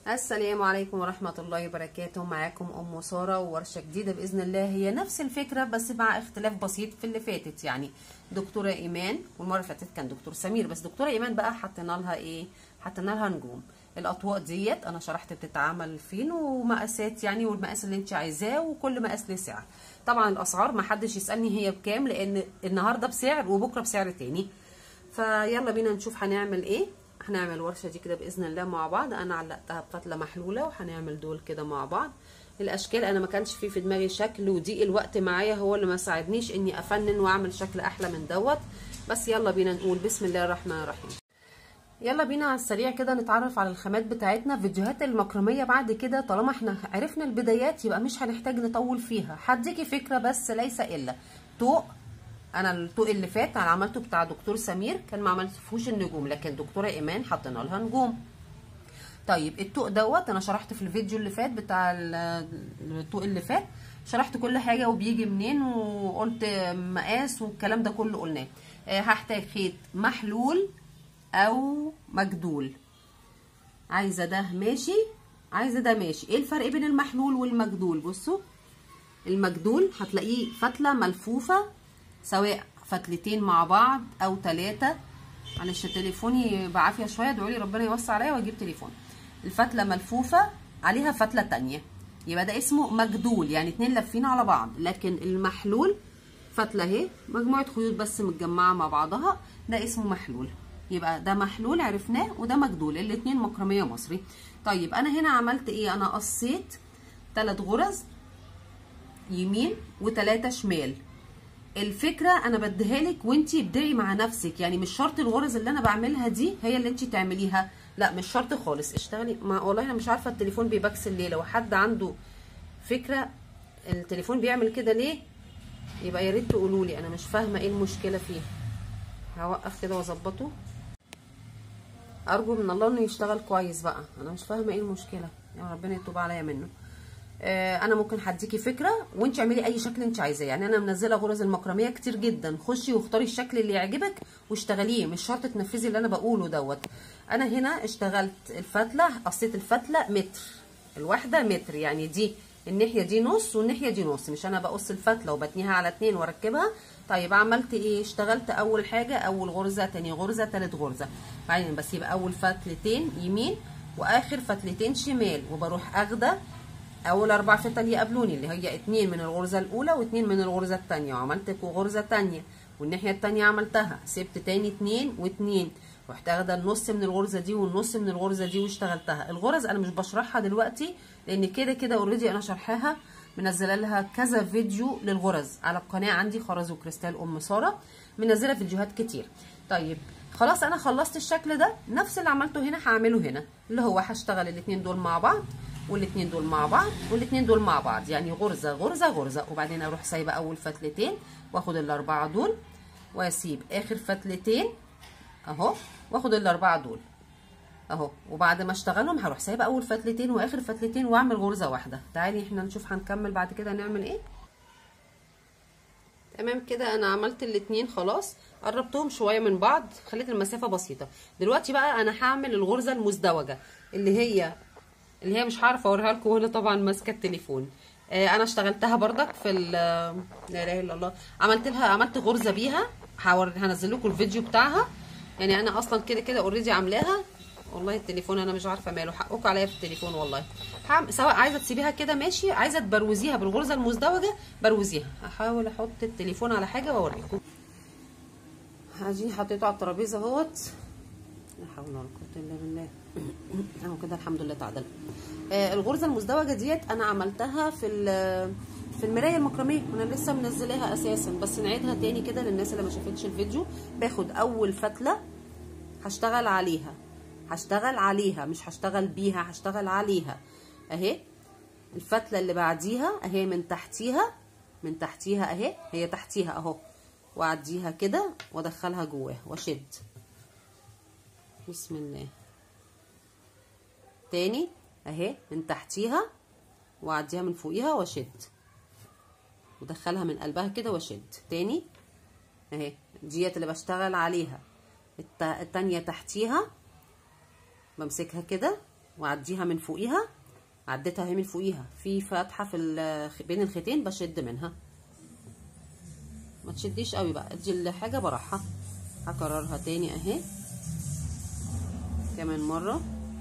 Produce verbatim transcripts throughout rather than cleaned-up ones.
السلام عليكم ورحمة الله وبركاته. معاكم أم سارة وورشة جديدة بإذن الله. هي نفس الفكرة بس مع اختلاف بسيط في اللي فاتت، يعني دكتورة إيمان والمرة اللي فاتت كان دكتور سمير، بس دكتورة إيمان بقى حطينا لها إيه؟ حطينا لها نجوم. الأطواق ديت أنا شرحت بتتعمل فين ومقاسات، يعني والمقاس اللي أنت عايزاه وكل مقاس له سعر. طبعا الأسعار ما حدش يسألني هي بكام، لأن النهاردة بسعر وبكرة بسعر تاني. فيلا بينا نشوف هنعمل إيه. هنعمل الورشه دي كده باذن الله مع بعض. انا علقتها بفتله محلوله وهنعمل دول كده مع بعض. الاشكال انا ما كانش فيه في دماغي شكل، وضيق الوقت معايا هو اللي ما ساعدنيش اني افنن واعمل شكل احلى من دوت. بس يلا بينا نقول بسم الله الرحمن الرحيم. يلا بينا على السريع كده نتعرف على الخامات بتاعتنا. فيديوهات المكرميه بعد كده طالما احنا عرفنا البدايات يبقى مش هنحتاج نطول فيها. هديكي فكره بس ليس الا طوق. انا الطوق اللي فات انا عملته بتاع دكتور سمير كان ما عملتفوش النجوم، لكن دكتوره ايمان حطينا لها نجوم. طيب الطوق دوت انا شرحت في الفيديو اللي فات بتاع الطوق اللي فات، شرحت كل حاجه وبيجي منين وقلت مقاس والكلام ده كله قلناه. أه هحتاج خيط محلول او مجدول. عايزه ده ماشي، عايزه ده ماشي. ايه الفرق بين المحلول والمجدول؟ بصوا، المجدول هتلاقيه فتله ملفوفه، سواء فتلتين مع بعض او ثلاثه. معلش تليفوني بعافيه شويه، ادعوا لي ربنا يوسع عليا واجيب تليفون. الفتله ملفوفه عليها فتله تانية يبقى ده اسمه مجدول، يعني اتنين لافين على بعض. لكن المحلول فتله اهي مجموعه خيوط بس متجمعه مع بعضها، ده اسمه محلول. يبقى ده محلول عرفناه، وده مجدول، الاتنين مكرميه مصري. طيب انا هنا عملت ايه؟ انا قصيت ثلاث غرز يمين وثلاثه شمال. الفكره انا بديها لك وانتي ابدعي مع نفسك، يعني مش شرط الغرز اللي انا بعملها دي هي اللي انتي تعمليها، لا مش شرط خالص. اشتغلي ما والله انا مش عارفه التليفون بيبكسل ليه. لو حد عنده فكره التليفون بيعمل كده ليه يبقى يا ريت تقولوا لي، انا مش فاهمه ايه المشكله فيه. هوقف كده واظبطه، ارجو من الله انه يشتغل كويس بقى. انا مش فاهمه ايه المشكله، يا ربنا يتوب عليا منه. انا ممكن هديكي فكره وانت اعملي اي شكل انت عايزاه. يعني انا منزله غرز المكرميه كتير جدا، خشي واختاري الشكل اللي يعجبك واشتغليه، مش شرط تنفذي اللي انا بقوله دوت. انا هنا اشتغلت الفتله، قصيت الفتله متر، الواحده متر، يعني دي الناحيه دي نص والناحيه دي نص، مش انا بقص الفتله وبتنيها على اتنين واركبها. طيب عملت ايه؟ اشتغلت اول حاجه اول غرزه، تاني غرزه، تالت غرزه، بعدين بسيب اول فتلتين يمين واخر فتلتين شمال، وبروح اخده اول اربع فتل يقابلوني اللي هي اتنين من الغرزه الاولى واتنين من الغرزه الثانيه، وعملت غرزه ثانيه والناحيه الثانيه عملتها، سبت تاني اتنين واتنين، رحت اخده النص من الغرزه دي والنص من الغرزه دي واشتغلتها. الغرز انا مش بشرحها دلوقتي لان كده كده اوريدي انا شرحها، منزله لها كذا فيديو للغرز على القناه عندي خرز وكريستال ام ساره، منزله فيديوهات كتير. طيب خلاص انا خلصت الشكل ده، نفس اللي عملته هنا هعمله هنا، اللي هو هشتغل الاثنين دول مع بعض والاثنين دول مع بعض والاثنين دول مع بعض، يعني غرزه غرزه غرزه، وبعدين اروح سايبه اول فتلتين واخد الاربعه دول، واسيب اخر فتلتين اهو واخد الاربعه دول اهو، وبعد ما اشتغلهم هروح سايبه اول فتلتين واخر فتلتين واعمل غرزه واحده. تعالي احنا نشوف هنكمل بعد كده نعمل ايه. تمام كده انا عملت الاثنين خلاص، قربتهم شويه من بعض، خليت المسافه بسيطه. دلوقتي بقى انا هعمل الغرزه المزدوجه اللي هي اللي هي مش هعرف اوريها لكم هنا طبعا ماسكه التليفون. آه انا اشتغلتها بردك في لا اله الا الله، عملت لها عملت غرزه بيها، هنزل لكم الفيديو بتاعها. يعني انا اصلا كده كده اوريدي عاملاها. والله التليفون انا مش عارفه ماله، حقكم عليا في التليفون والله. سواء عايزه تسيبيها كده ماشي، عايزه تبروزيها بالغرزه المزدوجه بروزيها. هحاول احط التليفون على حاجه واوريكم. ادي حطيته على الترابيزه اهوت، لا حول ولا قوه الا بالله. اهو كده الحمد لله تعدل. آه الغرزه المزدوجه ديت انا عملتها في في المرايه المكرميه، وانا لسه منزلاها اساسا، بس نعيدها تاني كده للناس اللي ما شافتش الفيديو. باخد اول فتله هشتغل عليها، هشتغل عليها مش هشتغل بيها، هشتغل عليها اهي. الفتله اللي بعديها اهي من تحتيها، من تحتيها اهي، هي تحتيها اهو، واعديها كده وادخلها جواها واشد. بسم الله. تاني اهي من تحتيها واعديها من فوقيها واشد، ودخلها من قلبها كده واشد. تاني اهي ديت اللي بشتغل عليها. التانية تحتيها بمسكها كده واعديها من فوقيها، عديتها اهي من فوقيها في فتحه في بين الخيطين بشد منها. ما تشديش قوي بقى، ادي الحاجه براحه. هكررها تاني اهي كمان مره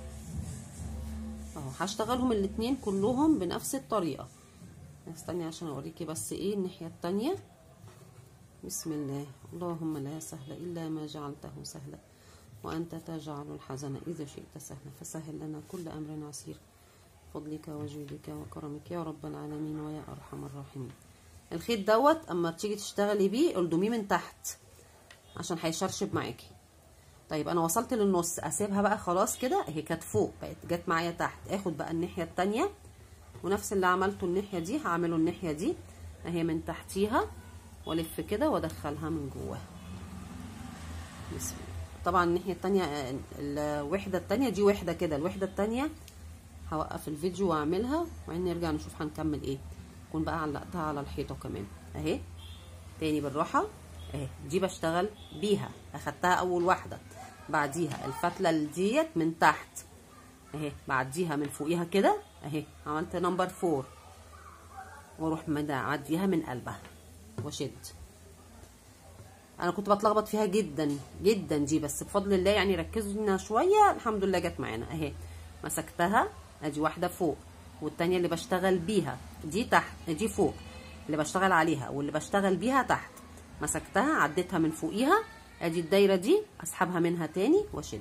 اهو. هشتغلهم الاتنين كلهم بنفس الطريقه. استني عشان اوريكي بس ايه الناحيه التانيه. بسم الله. اللهم لا سهل الا ما جعلته سهلا وانت تجعل الحزن اذا شئت سهلا فسهل لنا كل امر عسير فضلك وجودك وكرمك يا رب العالمين ويا ارحم الراحمين. الخيط دوت اما تيجي تشتغلي بيه الضميه من تحت عشان هيشرشب معاكي. طيب انا وصلت للنص، اسيبها بقى خلاص كده اهي، كانت فوق بقت جت معايا تحت. اخد بقى الناحيه التانيه ونفس اللي عملته الناحيه دي هعمله الناحيه دي اهي من تحتيها والف كده وادخلها من جواها. بسم الله. طبعا الناحيه التانيه الوحده التانيه دي وحده كده، الوحده التانيه هوقف الفيديو واعملها وبعدين نرجع نشوف هنكمل ايه. اكون بقى علقتها على الحيطه كمان اهي. تاني بالراحه اهي، دي بشتغل بيها، اخدتها اول واحده، بعديها الفتله ديت من تحت اهي، بعديها من فوقيها كده اهي، عملت نمبر فور واروح معديها من قلبها واشد. انا كنت بتلخبط فيها جدا جدا دي، بس بفضل الله يعني ركزنا شويه الحمد لله جت معانا اهي. مسكتها ادي واحده فوق والتانيه اللي بشتغل بيها دي تحت، دي فوق اللي بشتغل عليها واللي بشتغل بيها تحت. مسكتها عديتها من فوقيها ادي الدايره دي، اسحبها منها تاني واشد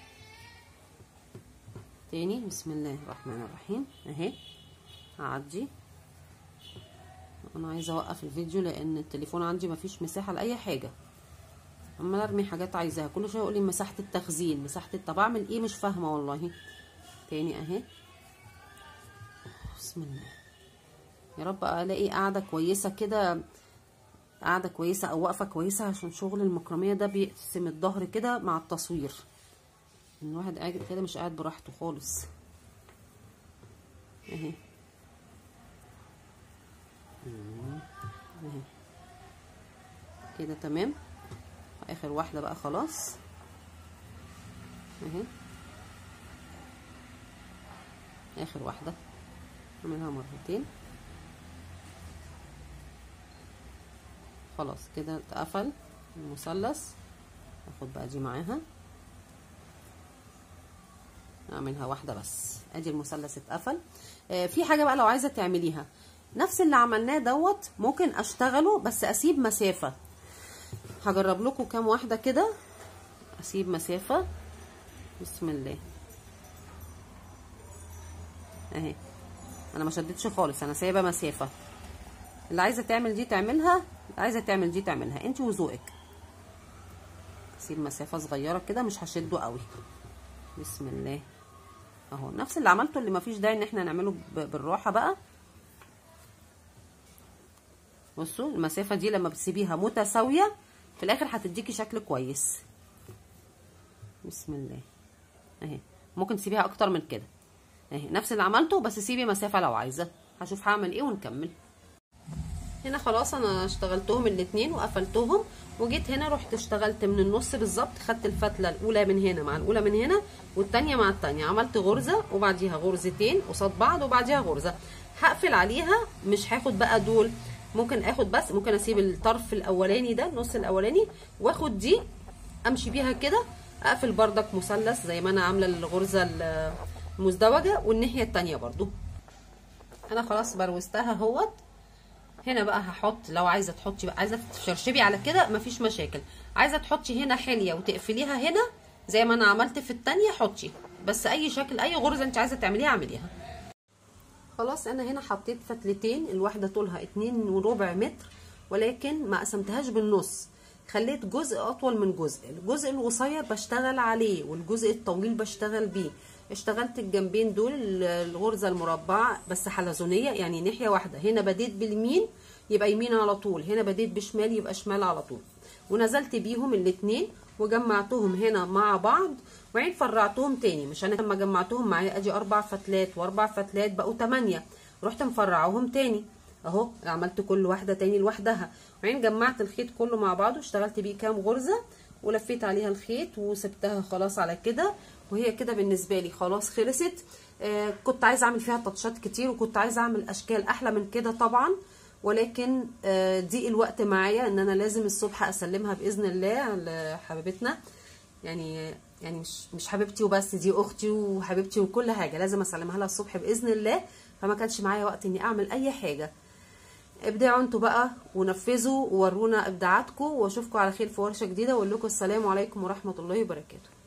تاني. بسم الله الرحمن الرحيم اهي. هعدي. انا عايزه اوقف الفيديو لان التليفون عندي مفيش مساحه لاي حاجه، عماله ارمي حاجات عايزاها، كل شويه يقول لي مساحه التخزين مساحه. طب اعمل ايه؟ مش فاهمه والله. تاني اهي. بسم الله. يا رب الاقي قاعده كويسه كده، قاعده كويسه او واقفه كويسه، عشان شغل المكرميه ده بيقسم الظهر كده مع التصوير. الواحد قاعد كده مش قاعد براحته خالص اهي اهي كده تمام. اخر واحده بقى خلاص اهي، اخر واحده اعملها مرتين خلاص كده اتقفل المثلث. اخد بقى دي معاها اعملها واحده بس، ادي المثلث اتقفل. آه في حاجه بقى لو عايزه تعمليها نفس اللي عملناه دوت ممكن اشتغله بس اسيب مسافه. هجرب لكم كام واحده كده اسيب مسافه. بسم الله اهي، انا ما شدتش خالص، انا سايبه مسافه. اللي عايزه تعمل دي تعملها، اللي عايزه تعمل دي تعملها انت وذوقك. سيب مسافه صغيره كده مش هشده قوي. بسم الله اهو، نفس اللي عملته اللي مفيش داعي ان احنا نعمله بالراحه بقى. بصوا المسافه دي لما بتسيبيها متساويه في الاخر هتديكي شكل كويس. بسم الله اهي، ممكن تسيبيها اكتر من كده اهي، نفس اللي عملته بس سيبي مسافه لو عايزه. هشوف هعمل ايه ونكمل. هنا خلاص انا اشتغلتهم الاتنين وقفلتهم، وجيت هنا رحت اشتغلت من النص بالظبط، خدت الفتله الاولى من هنا مع الاولى من هنا والتانيه مع التانيه، عملت غرزه وبعديها غرزتين قصاد بعض وبعديها غرزه. هقفل عليها، مش هاخد بقى دول، ممكن اخد بس ممكن اسيب الطرف الاولاني ده النص الاولاني واخد دي امشي بيها كده، اقفل بردك مثلث زي ما انا عامله الغرزه المزدوجه والناحيه التانيه برضو. انا خلاص بروزتها اهوت. هنا بقى هحط، لو عايزه تحطي بقى، عايزه تشرشبي على كده مفيش مشاكل، عايزه تحطي هنا حليه وتقفليها هنا زي ما انا عملت في التانيه حطي، بس اي شكل اي غرزه انت عايزه تعمليها اعمليها. خلاص انا هنا حطيت فتلتين، الواحده طولها اتنين وربع متر، ولكن ما قسمتهاش بالنص، خليت جزء اطول من جزء، الجزء القصير بشتغل عليه والجزء الطويل بشتغل بيه. اشتغلت الجنبين دول الغرزه المربعه بس حلزونيه، يعني ناحيه واحده، هنا بديت باليمين يبقى يمين على طول، هنا بديت بشمال يبقى شمال على طول، ونزلت بيهم الاتنين وجمعتهم هنا مع بعض وبعدين فرعتهم تاني. مش انا لما جمعتهم معايا ادي اربع فتلات واربع فتلات بقوا تمانية، رحت مفرعهم تاني اهو، عملت كل واحده تاني لوحدها وبعدين جمعت الخيط كله مع بعضه، اشتغلت بيه كام غرزه ولفيت عليها الخيط وسبتها خلاص على كده، وهي كده بالنسبه لي خلاص خلصت. آه كنت عايزه اعمل فيها تاتشات كتير، وكنت عايزه اعمل اشكال احلى من كده طبعا، ولكن آه ضيق الوقت معايا ان انا لازم الصبح اسلمها باذن الله لحبيبتنا. يعني يعني مش مش حبيبتي وبس، دي اختي وحبيبتي وكل حاجه، لازم اسلمها لها الصبح باذن الله، فما كانش معايا وقت اني اعمل اي حاجه. ابدعوا انتوا بقى ونفذوا وورونا ابداعاتكم، واشوفكم على خير في ورشه جديده، واقول لكم السلام عليكم ورحمه الله وبركاته.